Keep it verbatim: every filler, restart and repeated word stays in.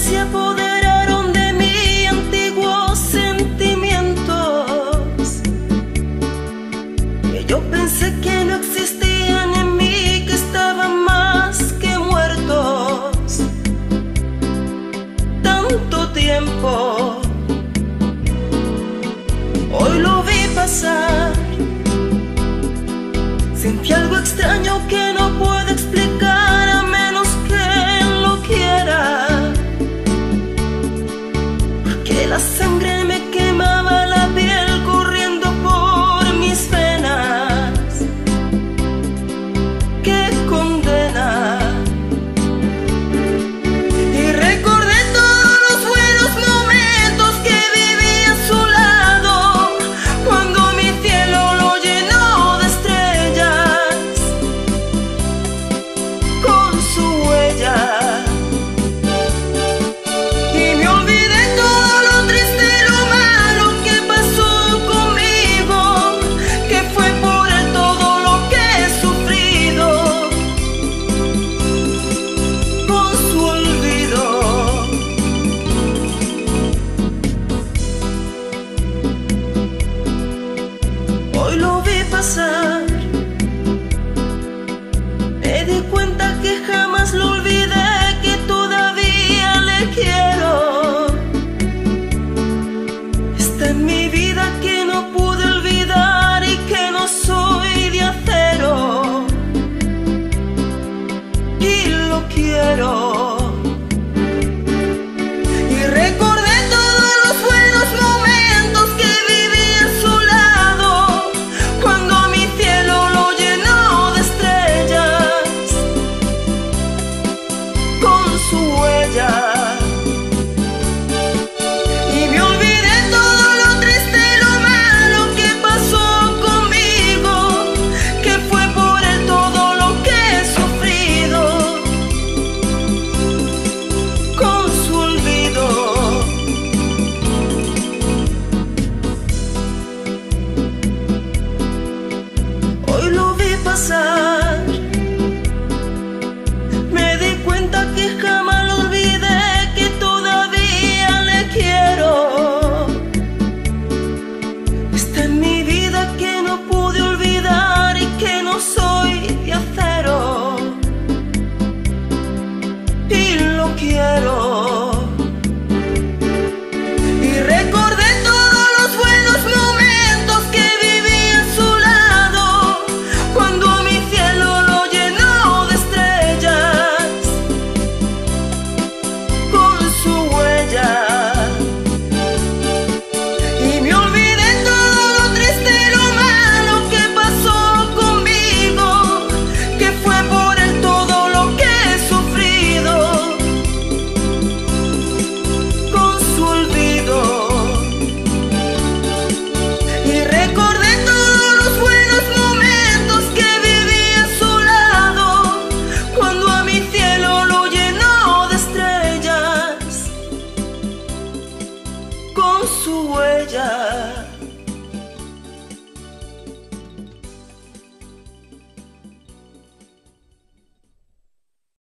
se apoderaron de mí antiguos sentimientos que yo pensé que no existían en mí, que estaban más que muertos. Tanto tiempo, hoy lo vi pasar. Sentí algo extraño que no puedo explicar a menos que él lo quiera, porque la sangre me quemaba la piel corriendo por mis venas. ¡Qué condena! Y recordé todos los buenos momentos que viví a su lado, cuando mi cielo lo llenó de estrellas con su huella. Y me olvidé todo lo triste y lo malo que pasó conmigo, que fue por él todo lo que he sufrido, con su olvido. Hoy lo vi pasar, me di cuenta que jamás lo olvidé, que todavía le quiero. Está en mi vida que no pude olvidar y que no soy de acero, y lo quiero. Y recordé todos los buenos momentos que viví a su lado, cuando mi cielo lo llenó de estrellas con su huella. Y me olvidé todo lo triste y lo malo que pasó conmigo, que fue por él todo lo que he sufrido, con su olvido. Hoy lo vi pasar, me di cuenta que jamás lo olvidé, que todavía le quiero. Está en mi vida que no pude olvidar y que no soy de acero, y lo quiero. Y recordé todos los buenos momentos que viví a su lado, cuando mi cielo lo llenó de estrellas con su huella. Y me olvidé todo lo triste y lo malo que pasó conmigo, que fue por él todo lo que he sufrido, con su olvido. Y recordé todos los buenos momentos que viví a su lado, cuando a mi cielo lo llenó de estrellas con su huella.